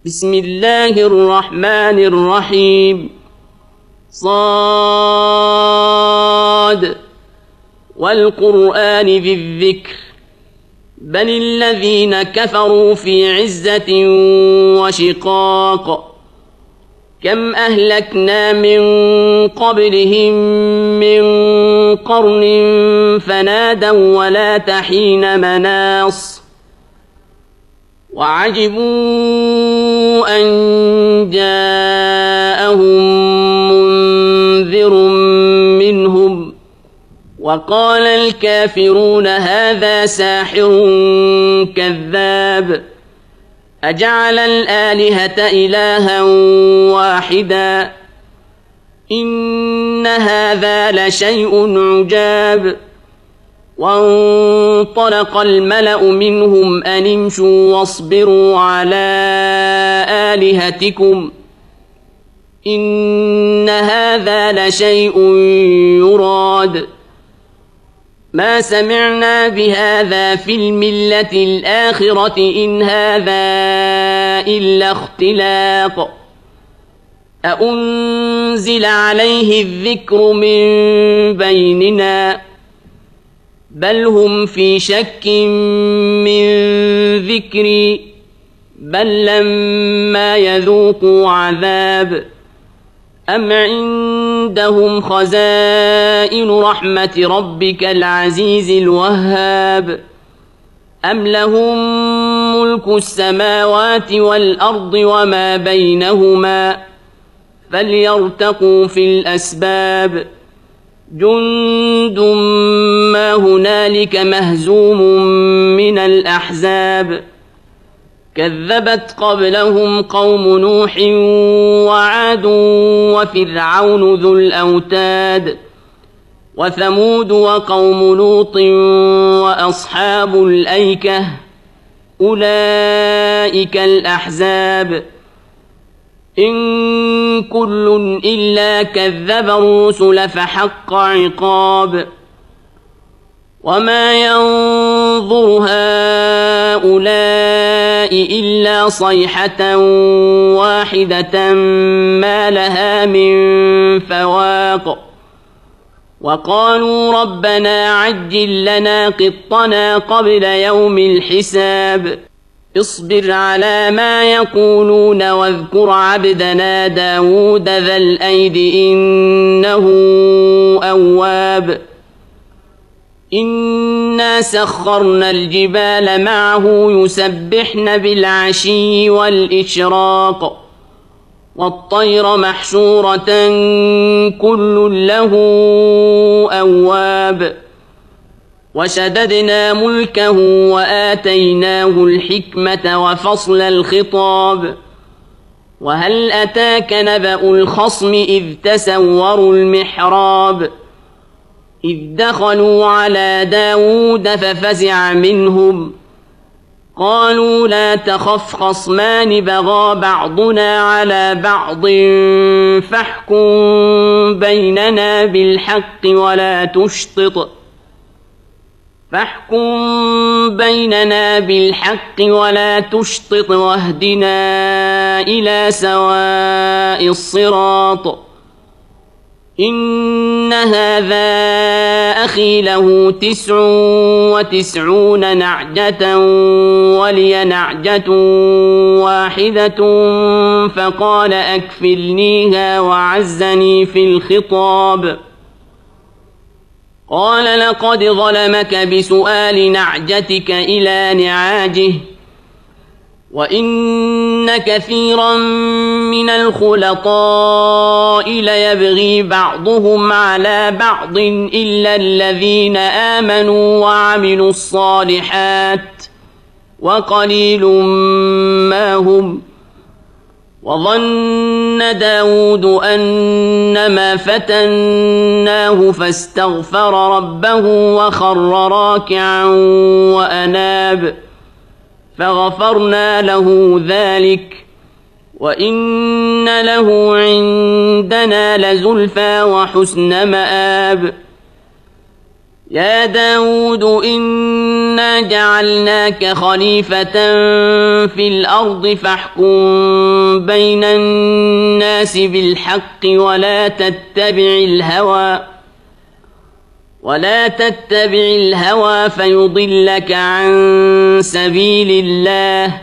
بسم الله الرحمن الرحيم صاد والقرآن ذي الذكر بل الذين كفروا في عزة وشقاق كم أهلكنا من قبلهم من قرن فنادوا ولا تحين مناص وعجبوا أن جاءهم منذر منهم وقال الكافرون هذا ساحر كذاب أجعل الآلهة إلها واحدا إن هذا لشيء عجاب وانطلق الملأ منهم أن امشوا واصبروا على آلهتكم إن هذا لشيء يراد ما سمعنا بهذا في الملة الآخرة إن هذا إلا اختلاق أأنزل عليه الذكر من بيننا بل هم في شك من ذكري بل لما يذوقوا عذاب أم عندهم خزائن رحمة ربك العزيز الوهاب أم لهم ملك السماوات والأرض وما بينهما فليرتقوا في الأسباب جند ما هنالك مهزوم من الأحزاب كذبت قبلهم قوم نوح وعاد وفرعون ذو الأوتاد وثمود وقوم لوط وأصحاب الأيكة أولئك الأحزاب إن كل إلا كذب الرسل فحق عقاب وما ينظر هؤلاء إلا صيحة واحدة ما لها من فواق وقالوا ربنا عجل لنا قطنا قبل يوم الحساب اصبر على ما يقولون واذكر عبدنا داود ذا الأيد إنه أواب إنا سخرنا الجبال معه يسبحن بالعشي والإشراق والطير محشورة كل له أواب وشددنا ملكه وآتيناه الحكمة وفصل الخطاب وهل أتاك نبأ الخصم إذ تسوروا المحراب إذ دخلوا على داود ففزع منهم قالوا لا تخف خصمان بغى بعضنا على بعض فاحكم بيننا بالحق ولا تشطط واهدنا إلى سواء الصراط إن هذا أخي له 99 نعجة ولي نعجة واحدة فقال أكفلنيها وعزني في الخطاب قال لقد ظلمك بسؤال نعجتك إلى نعاجه وإن كثيرا من الخلطاء ليبغي بعضهم على بعض إلا الذين آمنوا وعملوا الصالحات وقليل ما هم وظن داود أنما فتناه فاستغفر ربه وخر راكعا وأناب فغفرنا له ذلك وإن له عندنا لزلفى وحسن مآب يا داود إن إنا جعلناك خليفة في الأرض فاحكم بين الناس بالحق ولا تتبع الهوى فيضلك عن سبيل الله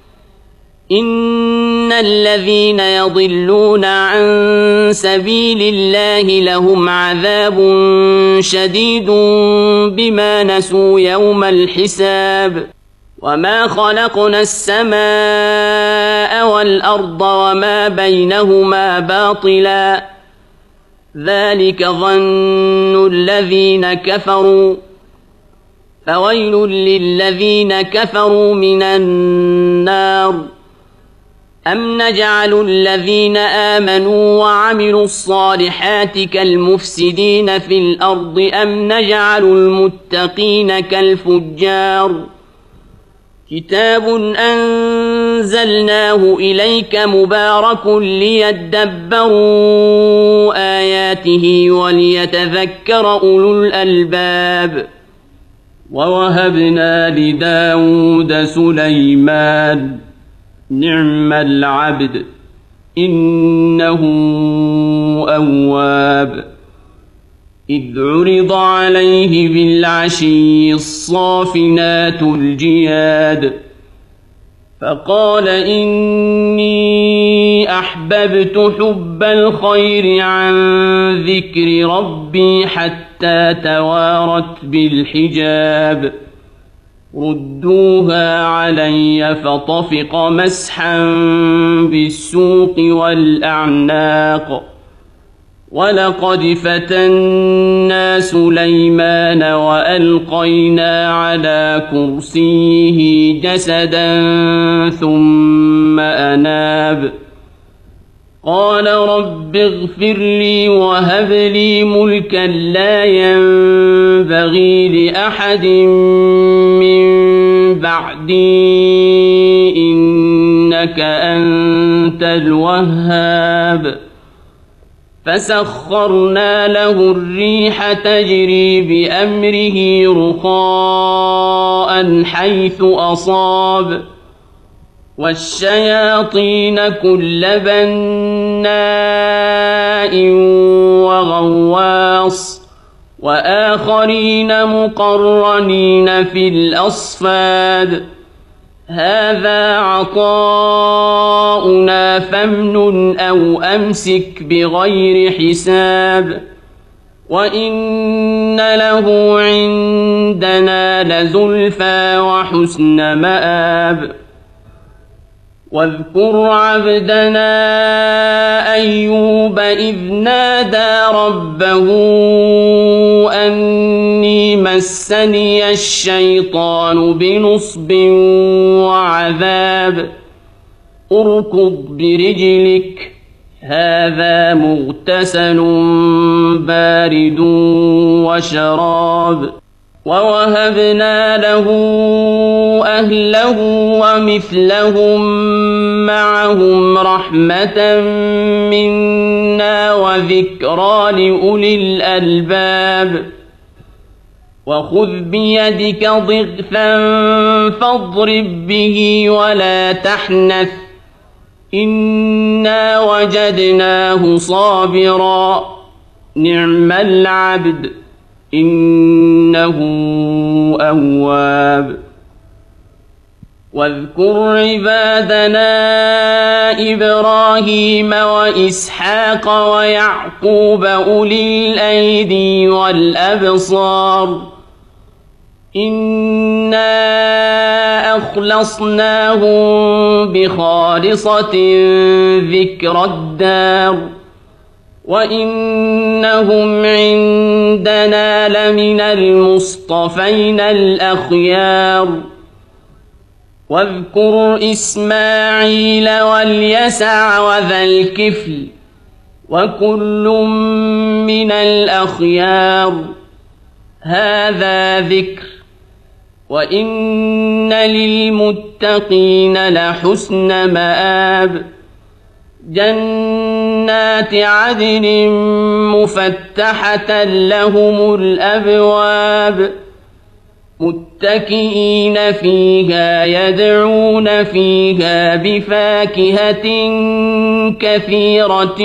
إن الذين يضلون عن سبيل الله لهم عذاب شديد بما نسوا يوم الحساب وما خلقنا السماء والأرض وما بينهما باطلا ذلك ظن الذين كفروا فويل للذين كفروا من النار أم نجعل الذين آمنوا وعملوا الصالحات كالمفسدين في الأرض أم نجعل المتقين كالفجار كتاب أنزلناه إليك مبارك ليدبروا آياته وليتذكر أولو الألباب ووهبنا لداود سليمان نعم العبد إنه أواب إذ عرض عليه بالعشي الصافنات الجياد فقال إني أحببت حب الخير عن ذكر ربي حتى توارت بالحجاب ردوها علي فطفق مسحا بالسوق والأعناق ولقد فتنا سليمان وألقينا على كرسيه جسدا ثم أناب قال رب اغفر لي وهب لي ملكا لا ينبغي لأحد من بعدي إنك أنت الوهاب فسخرنا له الريح تجري بأمره رخاء حيث أصاب والشياطين كل بناء وغواص وآخرين مقرنين في الأصفاد هذا عطاؤنا فامنن أو أمسك بغير حساب وإن له عندنا لزلفى وحسن مآب واذكر عبدنا أيوب إذ نادى ربه أني مسني الشيطان بنصب وعذاب اركض برجلك هذا مغتسل بارد وشراب ووهبنا له أهله ومثلهم معهم رحمة منا وذكرى لأولي الألباب وخذ بيدك ضغثا فاضرب به ولا تحنث إنا وجدناه صابرا نعم العبد إنه أواب واذكر عبادنا إبراهيم وإسحاق ويعقوب أولي الأيدي والأبصار إنا أخلصناهم بخالصة ذكر الدار وإنهم عندنا لمن المصطفين الأخيار واذكر إسماعيل واليسع وذا الكفل وكل من الأخيار هذا ذكر وإن للمتقين لحسن مآب جنات عدن مفتحة لهم الأبواب متكئين فيها يدعون فيها بفاكهة كثيرة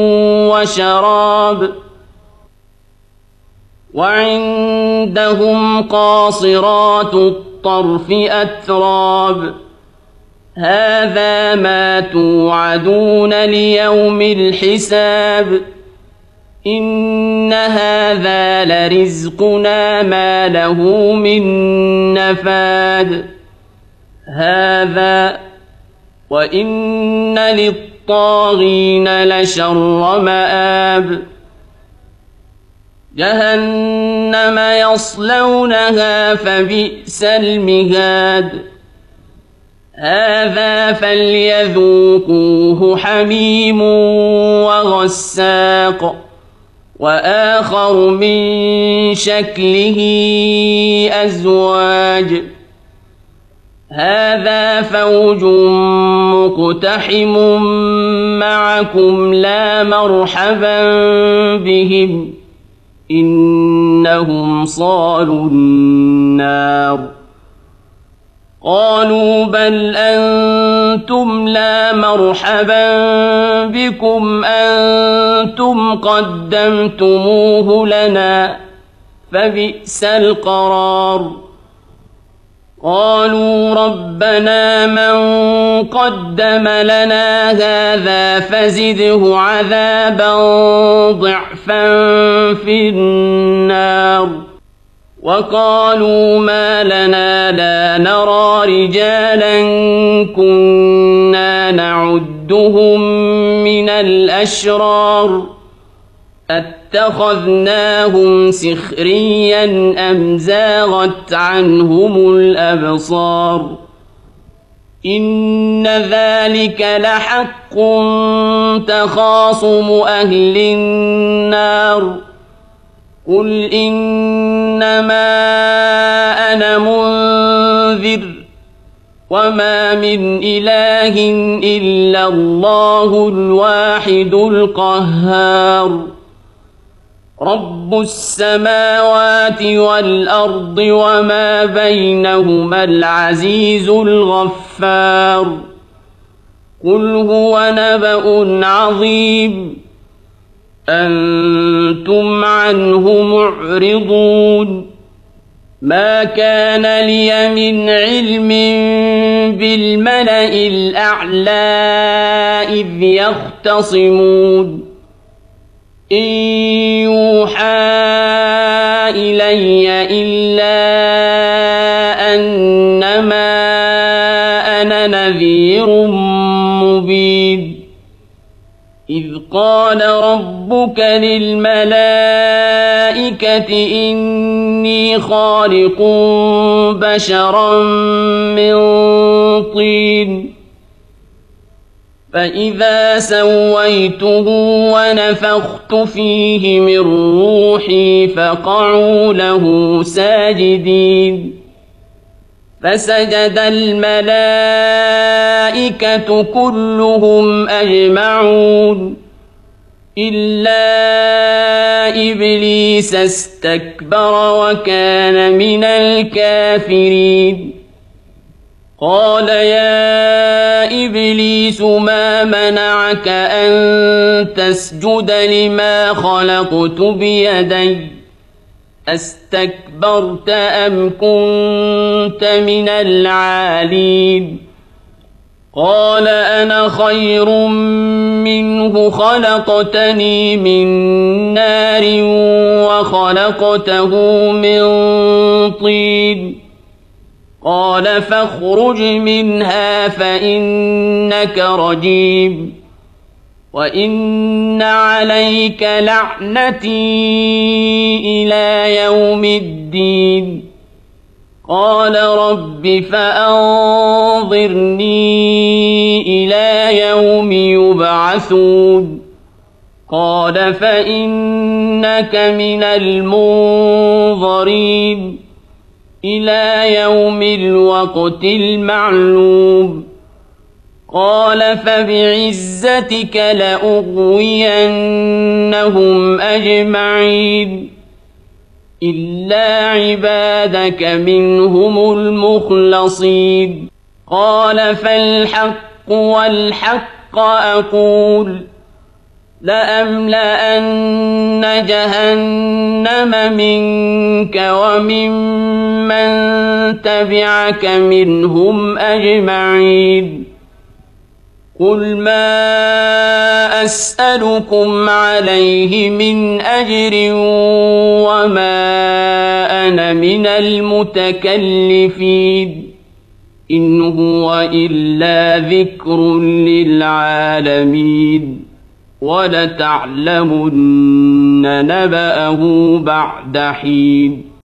وشراب وعندهم قاصرات الطرف أتراب هذا ما توعدون ليوم الحساب إن هذا لرزقنا ما له من نفاد هذا وإن للطاغين لشر مآب جهنم يصلونها فبئس المهاد هذا فليذوقوه حميم وغساق وآخر من شكله أزواج هذا فوج مقتحم معكم لا مرحبا بهم إنهم صالوا النار قالوا بل أنتم لا مرحبا بكم أنتم قدمتموه لنا فبئس القرار قالوا ربنا من قدم لنا هذا فزده عذابا ضعفا في النار وقالوا ما لنا لا نرى رجالا كنا نعدهم من الأشرار اتخذناهم سخريا أم زاغت عنهم الأبصار إن ذلك لحق تخاصم أهل النار قل إنما أنا منذر وما من إله إلا الله الواحد القهار رب السماوات والأرض وما بينهما العزيز الغفار قل هو نبأ عظيم أنتم عنه معرضون ما كان لي من علم بالملأ الأعلى إذ يختصمون إن يوحى إلي إلا أنما أنا نذير مبين إذ قال ربك للملائكة إني خالق بشرا من طين فإذا سويته ونفخت فيه من روحي فقعوا له ساجدين فسجد الملائكة كلهم أجمعون إلا إبليس استكبر وكان من الكافرين قال يا إبليس ما منعك أن تسجد لما خلقت بيدي أستكبرت أم كنت من العالين قال أنا خير منه خلقتني من نار وخلقته من طين قال فاخرج منها فإنك رجيم وإن عليك لعنتي إلى يوم الدين قال رب فأنظرني إلى يوم يبعثون قال فإنك من المنظرين إلى يوم الوقت المعلوم قال فبعزتك لأغوينهم أجمعين إلا عبادك منهم المخلصين قال فالحق والحق أقول لأملأن جهنم منك وممن تبعك منهم أجمعين قل ما أسألكم عليه من أجر وما أنا من المتكلفين إن هو إلا ذكر للعالمين ولتعلمن نبأه بعد حين